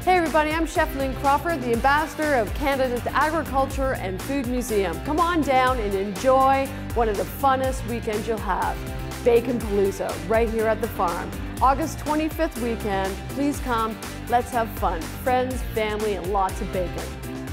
Hey everybody, I'm Chef Lynn Crawford, the ambassador of Canada's Agriculture and Food Museum. Come on down and enjoy one of the funnest weekends you'll have. Baconpalooza, right here at the farm. August 25th weekend, please come, let's have fun. Friends, family, and lots of bacon.